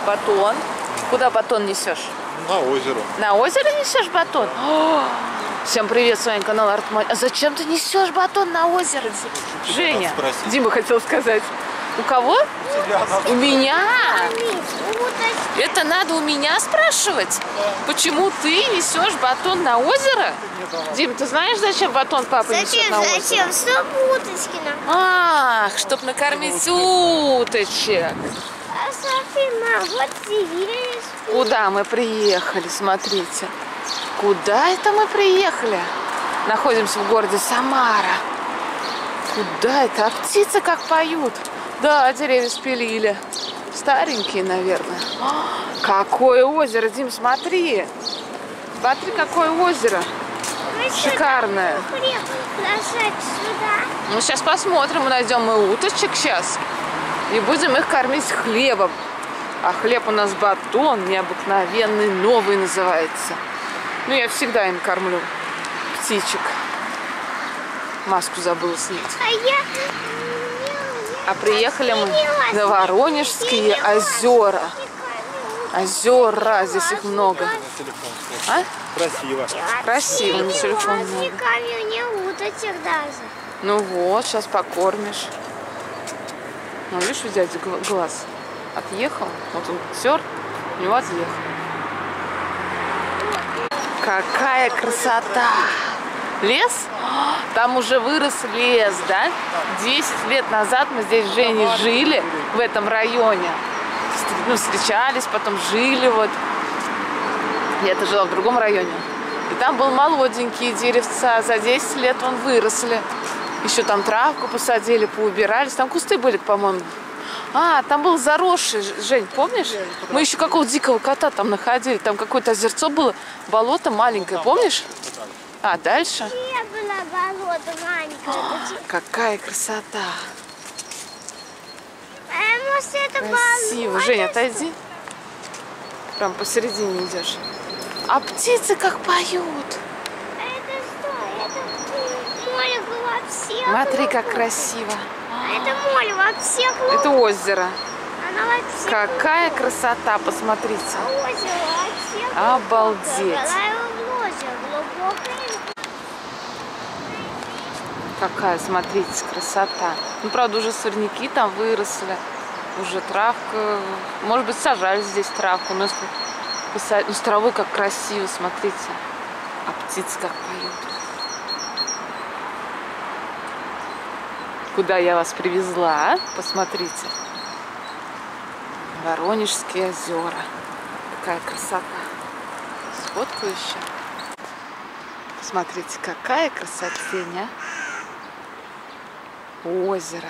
Батон. Куда батон несешь? На озеро. На озеро несешь батон? О! Всем привет, с вами канал Артмани. А зачем ты несешь батон на озеро? Женя, Дима хотел сказать. У кого? У меня? Это надо у меня спрашивать? Почему ты несешь батон на озеро? Дим, ты знаешь, зачем батон папа несет на озеро? Зачем? Чтобы уточки нам. Ах, чтоб накормить уточек. А смотри, мам, вот здесь. Куда мы приехали, смотрите. Куда это мы приехали? Находимся в городе Самара. Куда это? А птицы как поют. Да, деревья спилили. Старенькие, наверное. Какое озеро, Дим, смотри. Смотри, какое озеро. Шикарное. Ну, сейчас посмотрим, мы найдем мы уточек сейчас. И будем их кормить хлебом. А хлеб у нас батон, необыкновенный, новый называется. Ну, я всегда им кормлю птичек. Маску забыла снять. А приехали мы на Воронежские озера. Озера, здесь их много. А? Красиво. Красиво, на телефон много. Не уточек даже. Ну вот, сейчас покормишь. Ну, видишь, у дяди глаз отъехал. Вот он тер, у него отъехал. Какая красота! Лес? Там уже вырос лес, да? 10 лет назад мы здесь с Женей жили, в этом районе. Ну, встречались, потом жили вот. Я-то жила в другом районе. И там был молоденькие деревца, за 10 лет он выросли. Еще там травку посадили, поубирались. Там кусты были, по-моему. А, там был заросший, Жень, помнишь? Мы еще какого-то дикого кота там находили. Там какое-то озерцо было, болото маленькое, помнишь? А, дальше? Не было болото маленькое. Какая красота. Может, это Красиво. болото? Жень, отойди. Прям посередине идешь. А птицы как поют. Это что? Это море вообще. Смотри, как красиво. Это море вообще глубокое. Это озеро. Оно вообще Какая красота, посмотрите. озеро вообще Обалдеть. глубокое. Какая, смотрите, красота. Ну, правда, уже сорняки там выросли. Уже травка. Может быть, сажали здесь травку. Но если посадить... Ну, с травой как красиво, смотрите. А птицы как поют. Куда я вас привезла, а? Посмотрите. Воронежские озера. Какая красота. Сфоткаю еще. Смотрите, какая красотень, а? Озеро.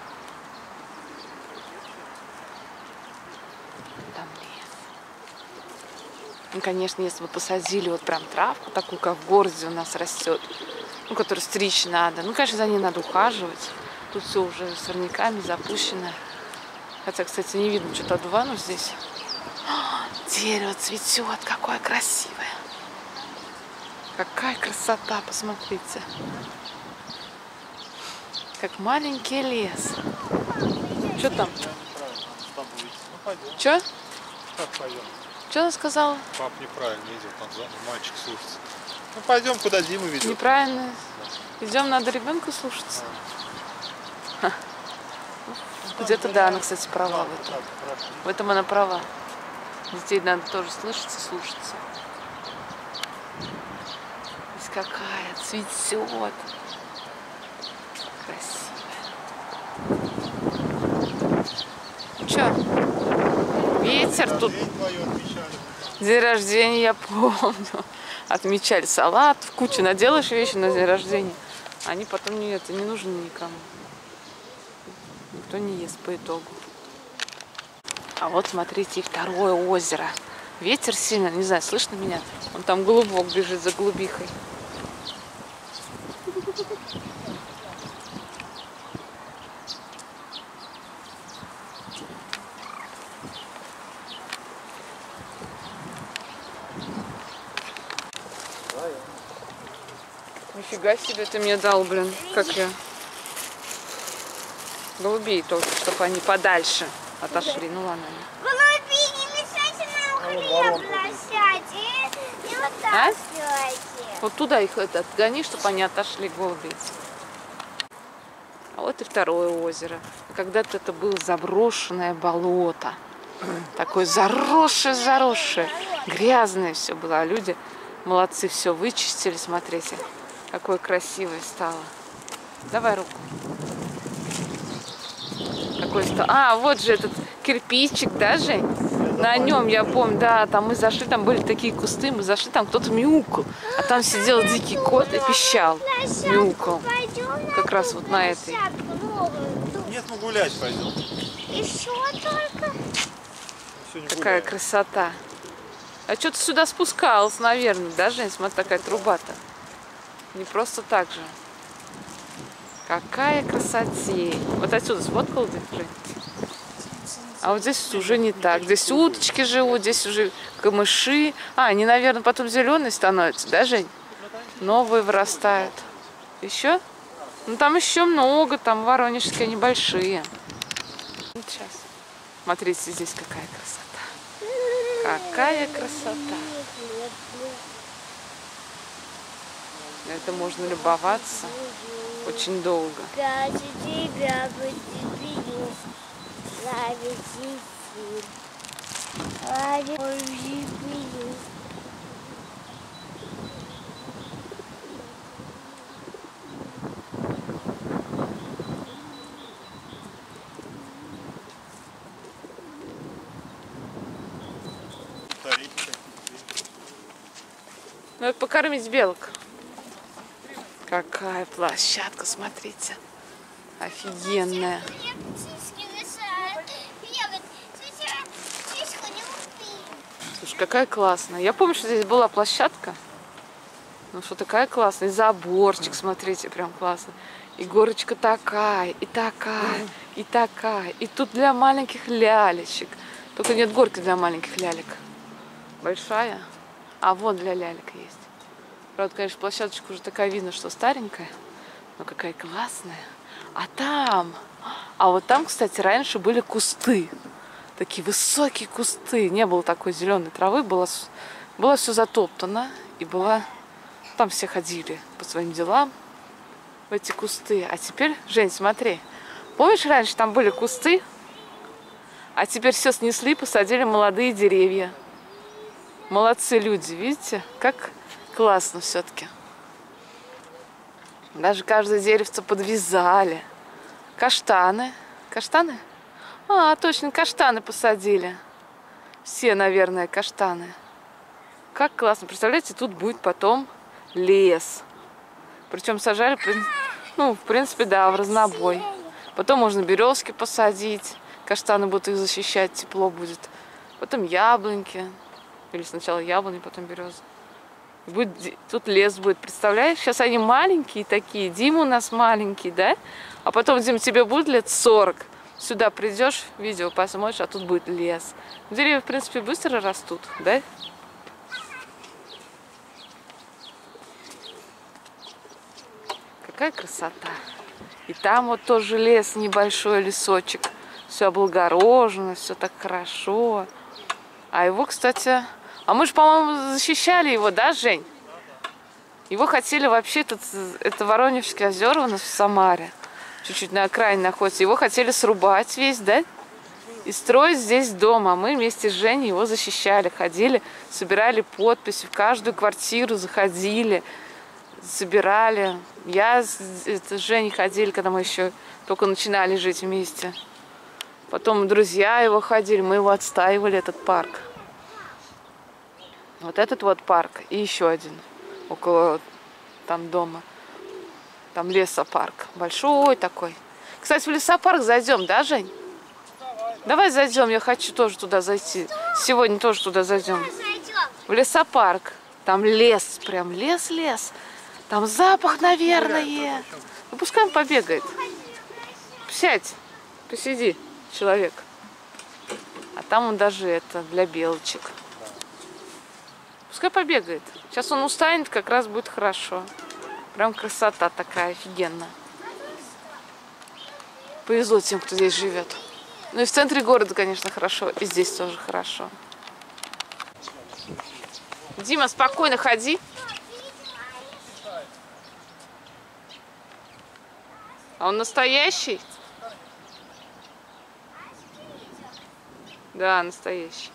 Там лес. Ну, конечно, если бы посадили вот прям травку, такую, как в городе у нас растет, ну, которую стричь надо. Ну, конечно, за ней надо ухаживать. Тут все уже сорняками запущено. Хотя, кстати, не видно что-то одувану здесь. Дерево цветет, какое красивое. Какая красота, посмотрите. Как маленький лес. Что там? Что? Как пойдем? Что она сказала? Пап неправильно идет, там мальчик слушается. Ну пойдем, куда Дима ведет. Неправильно. Идем, надо ребенка слушаться. Где-то да, она, кстати, права в этом. В этом она права. Детей надо тоже слышаться, слушаться. Здесь какая цветет. Красивая. Че? Ветер тут. День рождения, я помню. Отмечали салат, в кучу наделаешь вещи на день рождения. Они потом не нужны никому. Никто не ест по итогу. А вот смотрите, и второе озеро. Ветер сильно, не знаю, слышно меня? Он там голубок бежит за голубихой. Нифига себе ты мне дал, блин, как я. Голубей только, чтобы они подальше отошли. Ну ладно. Голубей Не вытаскивайте. Вот туда их отгони, чтобы они отошли, голуби. А вот и второе озеро. Когда-то это было заброшенное болото. Такое заросшее. Грязное все было. А люди молодцы, все вычистили. Смотрите, какое красивое стало. Давай руку. Какой стал. А, вот же этот кирпичик, да, Жень? На нем, я помню, да, там мы зашли, там были такие кусты, мы зашли, там кто-то мяукал. А там сидел дикий кот и пищал, мяукал. Как раз вот на этой. Нет, мы гулять пойдем. Еще только. Какая красота. А что ты сюда спускалась, наверное, да, Жень? Смотри, такая труба-то. Не просто так же. Какая красотень. Вот отсюда сфоткал ты, Жень? А вот здесь уже не так. Здесь уточки живут, здесь уже камыши. А, они, наверное, потом зеленые становятся, да, Жень? Новые вырастают. Еще? Ну, там еще много, там воронежские, они большие. Сейчас. Смотрите, здесь какая красота. Какая красота. Это можно любоваться очень долго. Надо покормить белок. Какая площадка, смотрите. Офигенная. Слушай, какая классная. Я помню, что здесь была площадка. Ну что, такая классная. И заборчик, смотрите, прям классно. И горочка такая, и такая, и такая. И тут для маленьких лялечек. Только нет горки для маленьких лялек. Большая. А вот для лялек есть. Правда, конечно, площадочка уже такая, видно, что старенькая. Но какая классная. А вот там, кстати, раньше были кусты. Такие высокие кусты. Не было такой зеленой травы. Было все затоптано. И там все ходили по своим делам в эти кусты. А теперь, Жень, смотри. Помнишь, раньше там были кусты? А теперь все снесли, посадили молодые деревья. Молодцы люди, видите? Как классно все-таки. Даже каждое деревце подвязали. Каштаны. Каштаны? А, точно, каштаны посадили. Все, наверное, каштаны. Как классно. Представляете, тут будет потом лес. Причем сажали, ну, в принципе, да, в разнобой. Потом можно березки посадить. Каштаны будут их защищать, тепло будет. Потом яблоньки. Или сначала яблони, потом березы. Тут лес будет, представляешь? Сейчас они маленькие такие. Дима у нас маленький, да? А потом, Дим, тебе будет лет 40. Сюда придешь, видео посмотришь, а тут будет лес. Деревья, в принципе, быстро растут, да? Какая красота. И там вот тоже лес, небольшой лесочек. Все облагорожено, все так хорошо. А его, кстати... А мы же, по-моему, защищали его, да, Жень? Его хотели вообще... Это Воронежские озера у нас в Самаре. Чуть-чуть на окраине находится. Его хотели срубать весь, да? И строить здесь дом. А мы вместе с Женей его защищали. Ходили, собирали подписи. В каждую квартиру заходили. Собирали. Я с Женей ходили, когда мы еще только начинали жить вместе. Потом друзья его ходили. Мы его отстаивали, этот парк. Вот этот вот парк. И еще один. Около там дома. Там лесопарк. Большой такой. Кстати, в лесопарк зайдем, да, Жень? Давай зайдем. Я хочу тоже туда зайти. Сегодня тоже туда зайдем. В лесопарк. Там лес. Прям лес. Там запах, наверное. Ну, пускай он побегает. Сядь. Посиди, человек. А там он даже это для белочек. Пускай побегает. Сейчас он устанет, как раз будет хорошо. Прям красота такая офигенная. Повезло тем, кто здесь живет. Ну и в центре города, конечно, хорошо. И здесь тоже хорошо. Дима, спокойно ходи. А он настоящий? Да, настоящий.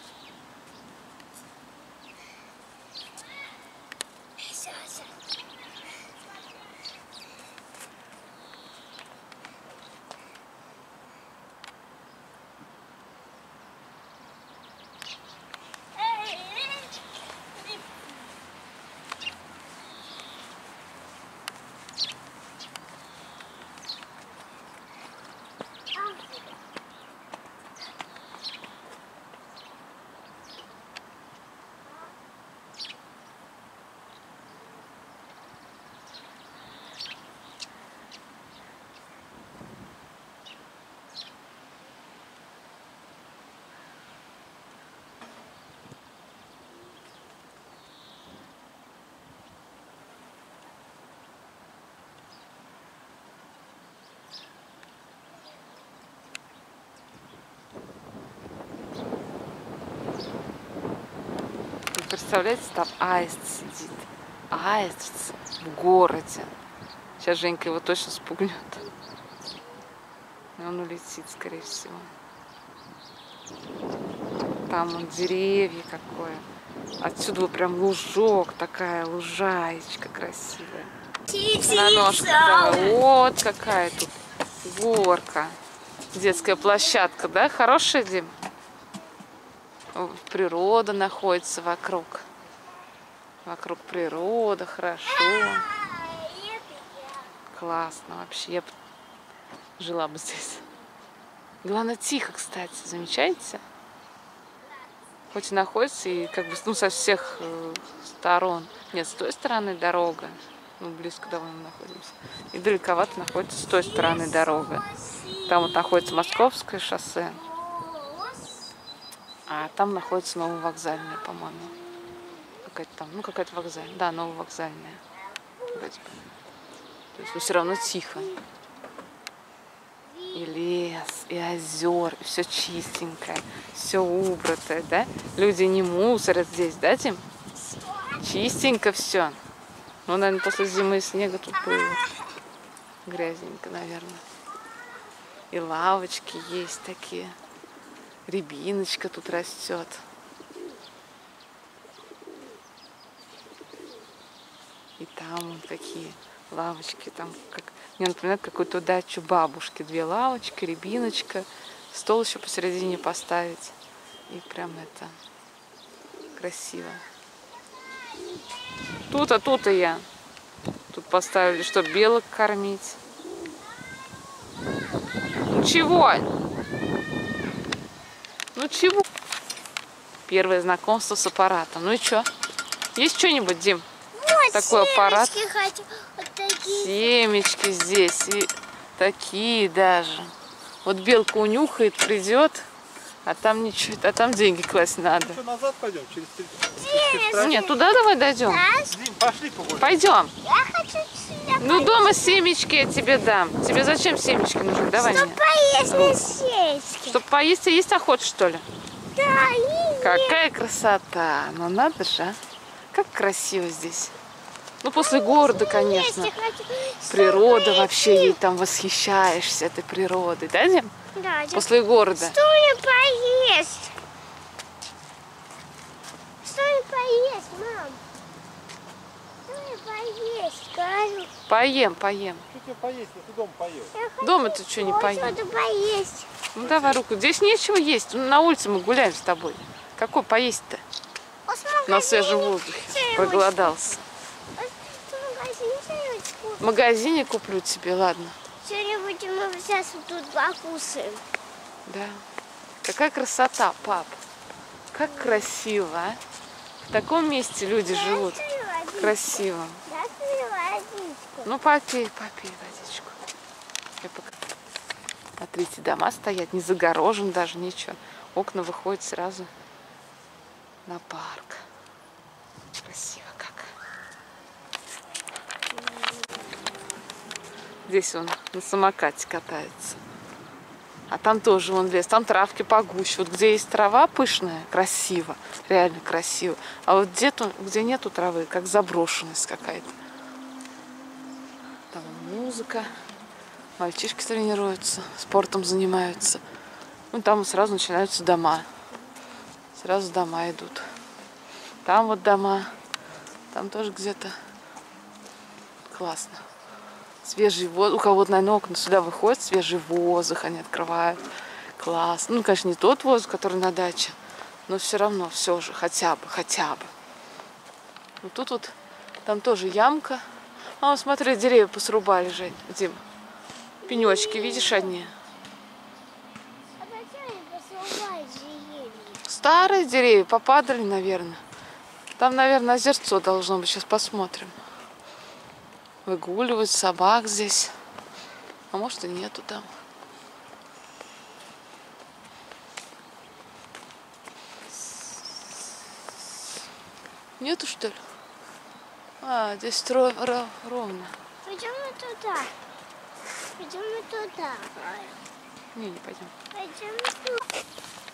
Представляете, там аист сидит. Аист в городе. Сейчас Женька его точно спугнет. И он улетит, скорее всего. Там он деревья какое. Отсюда вот прям лужок, такая лужаечка красивая. На ножках. Да. Вот какая тут горка. Детская площадка, да? Хорошая, Дим? Природа находится вокруг. Вокруг природа, хорошо. Классно вообще. Я бы жила бы здесь. Главное, тихо, кстати, замечаете? Хоть и находится и как бы, ну, со всех сторон. Нет, с той стороны дорога. Ну, близко довольно находимся. И далековато находится с той стороны дорога. Там вот находится Московское шоссе. А там находится Нововокзальная, по-моему. Какая-то там, ну какая-то вокзальная. Да, Нововокзальная. Вроде бы. То есть, но все равно тихо. И лес, и озер, и все чистенькое, все убратое, да? Люди не мусорят здесь, да, Тим? Чистенько все. Ну, наверное, после зимы и снега тут было грязненько, наверное. И лавочки есть такие. Рябиночка тут растет. И там вот такие лавочки. Там как... Мне напоминает какую-то дачу бабушки. 2 лавочки, рябиночка. Стол еще посередине поставить. И прям это красиво. Тут и я. Тут поставили, чтобы белок кормить. Ну чего? Ну чего? Первое знакомство с аппаратом. Ну и что? Есть что-нибудь, Дим? Вот, такой аппарат. хочу. Вот такие. Семечки здесь. И такие даже. Вот белка унюхает, придет, а там ничего, а там деньги класть надо. Что, назад пойдем? Через 30 Нет, туда давай дойдем. Дим, пошли погуляем. Пойдем. Я хочу сюда. Ну дома семечки я тебе дам. Тебе зачем семечки нужны? Давай Чтоб мне. поесть на сельске. Чтоб поесть, и есть охота, что ли? Да, и Какая красота! Ну надо же, а? Как красиво здесь. Ну после города, конечно. есть, я хочу. Природа Чтоб вообще, ей там восхищаешься этой природой, да, Дим? Да, После города. что мне поесть? Что мне поесть, мам? Что мне поесть, говорю? Поем. Что тебе поесть, если ты дома поешь? Я хочу Дома ты что не поем? что-то поесть. Ну давай руку. Здесь нечего есть. Ну, на улице мы гуляем с тобой. Какой поесть-то? Вот в На свежем магазине воздухе. что-нибудь- Проголодался. вот в магазине что-нибудь В купим. магазине куплю тебе, ладно. Что-нибудь мы сейчас вот тут покусаем. Да. Какая красота, пап. Как красиво, а? В таком месте люди живут. Красиво. Я свою водичку. Ну, попей водичку. Я пока... Смотрите, дома стоят, не загорожен даже, ничего. Окна выходят сразу на парк. Красиво как. Здесь он на самокате катается. А там тоже вон лес, там травки погуще. Вот где есть трава пышная, красиво, реально красиво. А вот где нету травы, как заброшенность какая-то. Там музыка, мальчишки тренируются, спортом занимаются. Ну там сразу начинаются дома. Сразу дома идут. Там вот дома, там тоже где-то классно. Свежий воздух. У кого-то, наверное, окна сюда выходит, свежий воздух они открывают. Класс. Ну, конечно, не тот воздух, который на даче, но все равно, все же, хотя бы. Вот тут вот, там тоже ямка. А, смотри, деревья посрубали, Жень, Дим. Пенечки, видишь, одни? А зачем они посылают деревья? Старые деревья, попадали, наверное. Там, наверное, озерцо должно быть. Сейчас посмотрим. Выгуливают собак здесь. А может и нету там. Нету, что ли? А, здесь ровно. Пойдем мы туда. Пойдем мы туда. Не пойдем. Пойдем мы туда.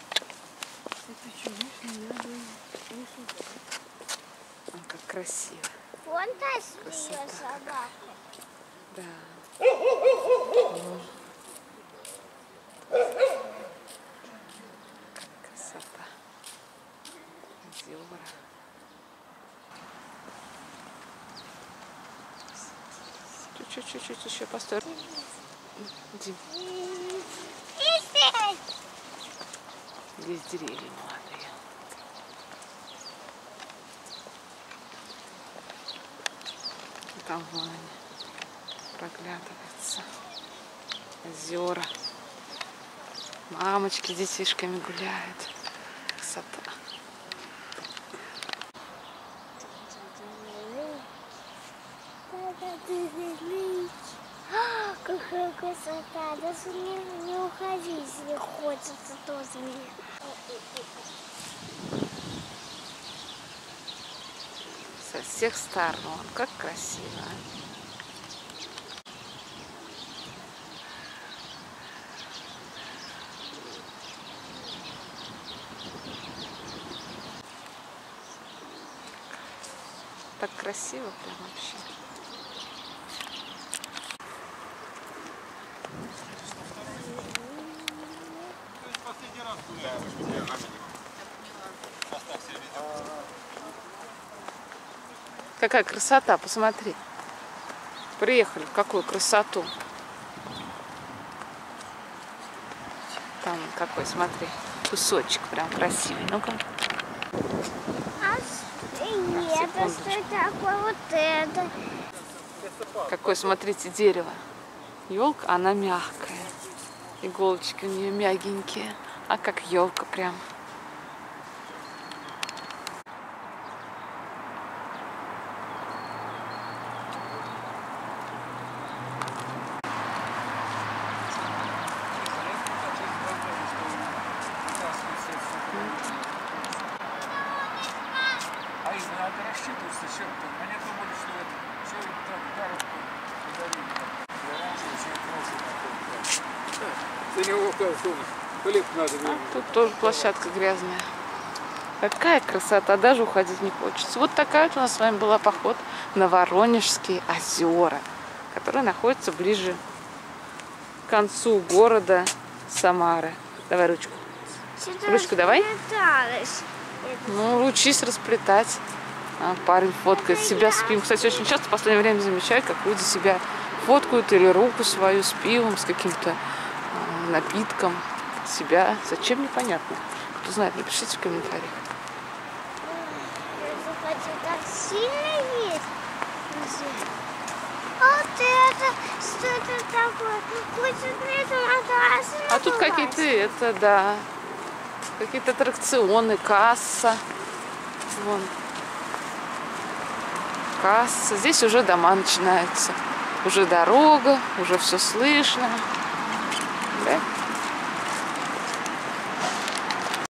Как красиво. Вон та ее собака. Да. Красота. Озера. Чуть-чуть еще постой. Дим. Здесь деревья молодые. Там вон они проглядываются. Озера. Мамочки с детишками гуляют. Красота. Какая красота! Даже не уходить, если хочется тоже. Со всех сторон. Как красиво. Так красиво прям вообще. Какая красота, посмотри. Приехали в какую красоту. Там какой, смотри, кусочек прям красивый. Ну-ка. Это что такое вот это? Какое, смотрите, дерево. Елка, она мягкая. Иголочки у нее мягенькие. А как елка прям. А их надо рассчитываться чем-то. Они думали, что это все так коробку подарили. Я раньше еще и прошлый такой. За него, кажется, хлеб надо А вернуть. тут тоже площадка грязная. Какая красота, даже уходить не хочется. Вот такая вот у нас с вами была поход на Воронежские озера, которые находятся ближе к концу города Самары. Давай ручку. Ручку давай. Ну, учись расплетать. А, парень фоткает себя с пивом. Кстати, очень часто в последнее время замечаю, как люди себя фоткают или руку свою с пивом, с каким-то напитком. Себя. Зачем, непонятно. Кто знает, напишите в комментариях. Так сильно есть. А вот это, что это такое? Хочет это матрасы. А тут какие-то, это, да, какие-то аттракционы, касса. Вон. Касса. Здесь уже дома начинаются. Уже дорога, уже все слышно.